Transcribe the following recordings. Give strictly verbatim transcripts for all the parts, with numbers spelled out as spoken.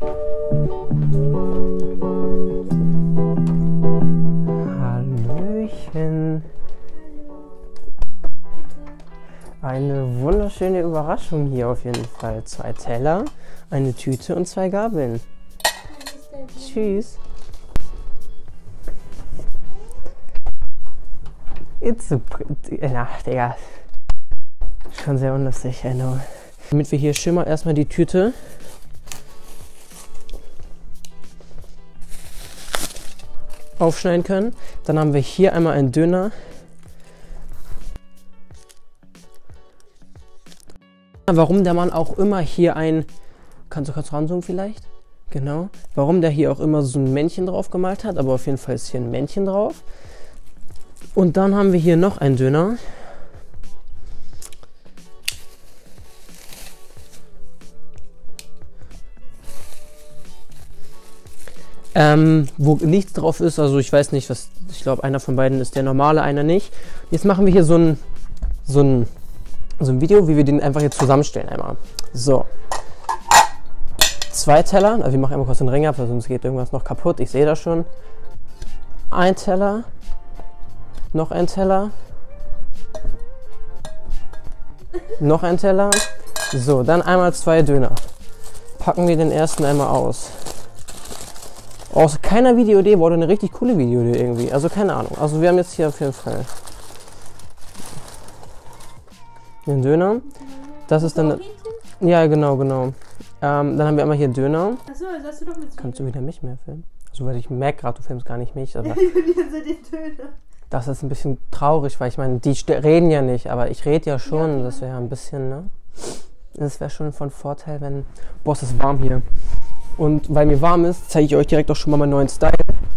Hallöchen. Eine wunderschöne Überraschung hier auf jeden Fall. Zwei Teller, eine Tüte und zwei Gabeln. Tschüss. It's so pretty. Ach, Digga. Schon sehr unlustig, I know. Damit wir hier schimmer erstmal die Tüte. Aufschneiden können. Dann haben wir hier einmal einen Döner. Warum der Mann auch immer hier ein... Kannst du kurz ranzoomen vielleicht? Genau. Warum der hier auch immer so ein Männchen drauf gemalt hat. Aber auf jeden Fall ist hier ein Männchen drauf. Und dann haben wir hier noch einen Döner. Ähm, wo nichts drauf ist, also ich weiß nicht, was, ich glaube einer von beiden ist der normale, einer nicht. Jetzt machen wir hier so ein, so ein, so ein Video, wie wir den einfach jetzt zusammenstellen einmal. So. Zwei Teller, also wir machen einmal kurz den Ring ab, weil sonst geht irgendwas noch kaputt, ich sehe das schon. Ein Teller. Noch ein Teller. Noch ein Teller. So, dann einmal zwei Döner. Packen wir den ersten einmal aus. Aus keiner Videoidee wurde eine richtig coole Videoidee irgendwie. Also keine Ahnung. Also wir haben jetzt hier auf jeden Fall den Döner. Das ist dann... Ja, genau, genau. Ähm, dann haben wir einmal hier Döner. Achso, das hast du doch mit. Kannst du wieder mich mehr filmen? Also weil ich merke gerade, du filmst gar nicht mich. Aber das ist ein bisschen traurig, weil ich meine, die reden ja nicht, aber ich rede ja schon. Ja, das wäre ein bisschen, ne? Das wäre schon von Vorteil, wenn... Boah, es ist warm hier. Und weil mir warm ist, zeige ich euch direkt auch schon mal meinen neuen Style.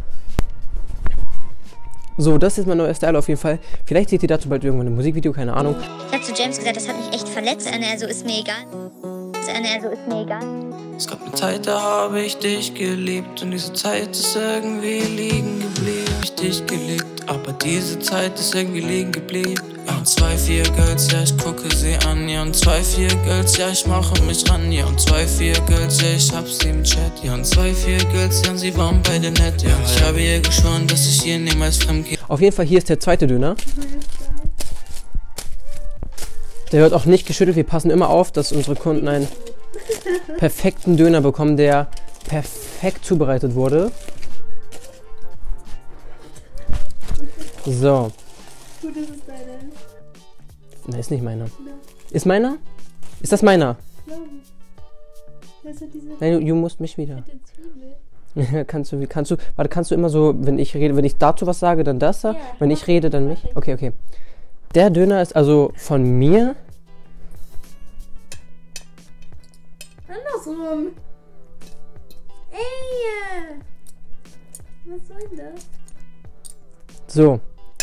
So, das ist mein neuer Style auf jeden Fall. Vielleicht seht ihr dazu bald irgendwann ein Musikvideo, keine Ahnung. Ich habe zu James gesagt, das hat mich echt verletzt. Also ist mir egal. Also ist mir egal. Es gab eine Zeit, da habe ich dich geliebt. Und diese Zeit ist irgendwie liegen geblieben. Ich dich geliebt, aber diese Zeit ist irgendwie liegen geblieben. Ja, und zwei, vier Girls, ja, ich gucke sie an. Ja, und zwei, vier Girls, ja, ich mache mich ran. Ja, und zwei, vier Girls, ja, ich hab sie im Chat. Ja, und zwei, vier Girls, ja, sie waren beide nett. Ja, ich habe ihr geschworen, dass ich ihr niemals fremd gehe. Auf jeden Fall, hier ist der zweite Döner. Der wird auch nicht geschüttelt. Wir passen immer auf, dass unsere Kunden einen perfekten Döner bekommen, der perfekt zubereitet wurde. So. Gut, das ist deiner. Nein, ist nicht meiner. No. Ist meiner? Ist das meiner? No. Das hat diese Nein, du, du musst mich wieder. kannst du, kannst du, warte, kannst du immer so, wenn ich rede, wenn ich dazu was sage, dann das da? Yeah, wenn ich rede, dann mich? Okay, okay. Der Döner ist also von mir. Andersrum. Ey! Was soll denn das? So.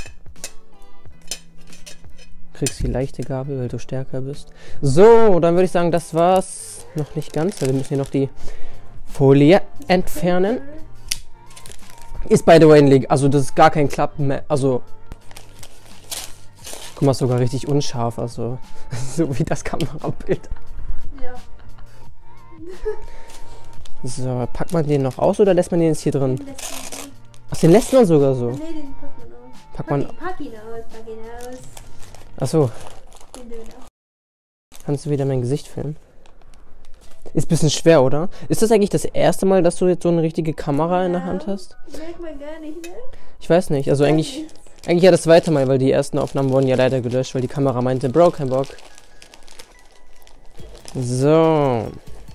Du kriegst die leichte Gabel, weil du stärker bist. So, dann würde ich sagen, das war's noch nicht ganz. Wir müssen hier noch die Folie entfernen. Ist by the way ein Leg. Also das ist gar kein Klappen mehr. Also... Guck mal, ist sogar richtig unscharf, also so wie das Kamerabild. Ja. So, packt man den noch aus oder lässt man den jetzt hier drin? Ach, den lässt man sogar so? Nee, den packt man aus. Packt man... Pack ihn aus, pack ihn aus. Ach so. Den Döner. Kannst du wieder mein Gesicht filmen? Ist ein bisschen schwer, oder? Ist das eigentlich das erste Mal, dass du jetzt so eine richtige Kamera ja in der Hand hast? Merkt man gar nicht, ne? Ich weiß nicht, also eigentlich... Eigentlich ja das zweite Mal, weil die ersten Aufnahmen wurden ja leider gelöscht, weil die Kamera meinte, Bro, kein Bock. So.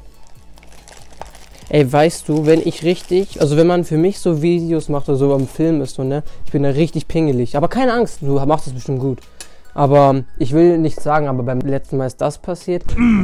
Ey, weißt du, wenn ich richtig, also wenn man für mich so Videos macht oder so am Film ist, so, ne, ich bin da richtig pingelig. Aber keine Angst, du machst das bestimmt gut. Aber ich will nichts sagen, aber beim letzten Mal ist das passiert.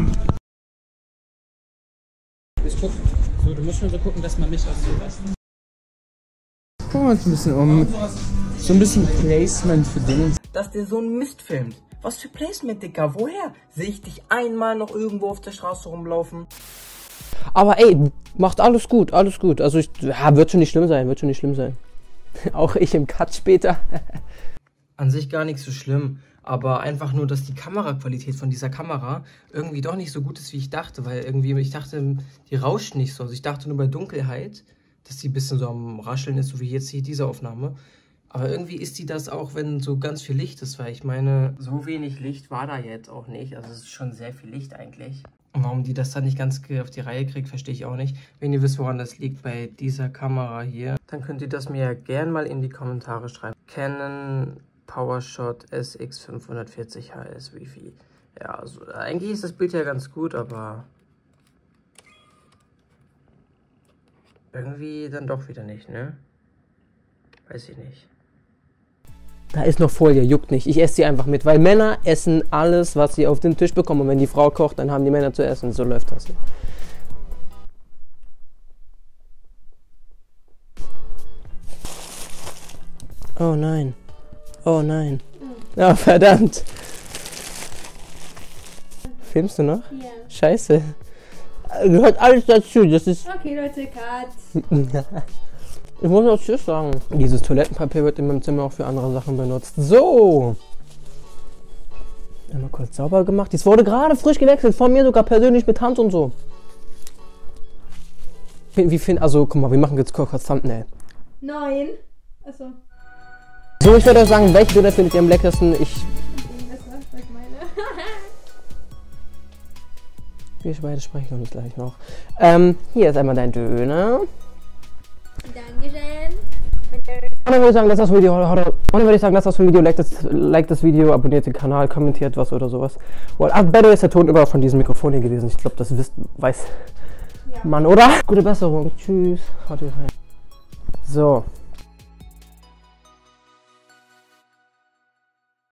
Ich guck, so, du musst schon so gucken, dass man nicht aus so lässt. Guck mal jetzt ein bisschen um. So ein bisschen Placement für Dinge. Dass der so ein Mist filmt. Was für Placement, Dicker? Woher? Sehe ich dich einmal noch irgendwo auf der Straße rumlaufen? Aber ey, macht alles gut, alles gut. Also ich, ja, wird schon nicht schlimm sein, wird schon nicht schlimm sein. Auch ich im Cut später. An sich gar nicht so schlimm. Aber einfach nur, dass die Kameraqualität von dieser Kamera irgendwie doch nicht so gut ist, wie ich dachte. Weil irgendwie, ich dachte, die rauscht nicht so. Also ich dachte nur bei Dunkelheit, dass die ein bisschen so am Rascheln ist, so wie jetzt hier diese Aufnahme. Aber irgendwie ist die das auch, wenn so ganz viel Licht ist. Weil ich meine, so wenig Licht war da jetzt auch nicht. Also es ist schon sehr viel Licht eigentlich. Und warum die das dann nicht ganz auf die Reihe kriegt, verstehe ich auch nicht. Wenn ihr wisst, woran das liegt bei dieser Kamera hier, dann könnt ihr das mir ja gern mal in die Kommentare schreiben. Canon PowerShot S X fünfhundertvierzig H S Wi-Fi. Ja, also eigentlich ist das Bild ja ganz gut, aber irgendwie dann doch wieder nicht, ne? Weiß ich nicht. Da ist noch Folie, juckt nicht. Ich esse sie einfach mit, weil Männer essen alles, was sie auf den Tisch bekommen. Und wenn die Frau kocht, dann haben die Männer zu essen. So läuft das. Oh nein. Oh nein. Ja, oh, verdammt. Filmst du noch? Ja. Scheiße. Gehört alles dazu. Das ist... Okay, Leute, Cut. Ich muss noch Tschüss sagen. Dieses Toilettenpapier wird in meinem Zimmer auch für andere Sachen benutzt. So. Einmal kurz sauber gemacht. Dies wurde gerade frisch gewechselt. Von mir sogar persönlich mit Hand und so. Wie find, also, guck mal, wir machen jetzt kurz Thumbnail. Nein. Achso. So, ich würde euch sagen, welche Döner findet ihr am leckersten? Ich... Das war, was ich meine. Wir beide sprechen uns gleich noch. Ähm, hier ist einmal dein Döner. Dankeschön. Und dann würde ich sagen, das ist das Video. Und dann würde ich sagen, das ist das Video. Like das, like das Video, abonniert den Kanal, kommentiert was oder sowas. Well, ach, better ist der Ton überall von diesem Mikrofon hier gewesen. Ich glaube, das wisst, weiß Ja. man, oder? Gute Besserung. Tschüss. Haut rein. So.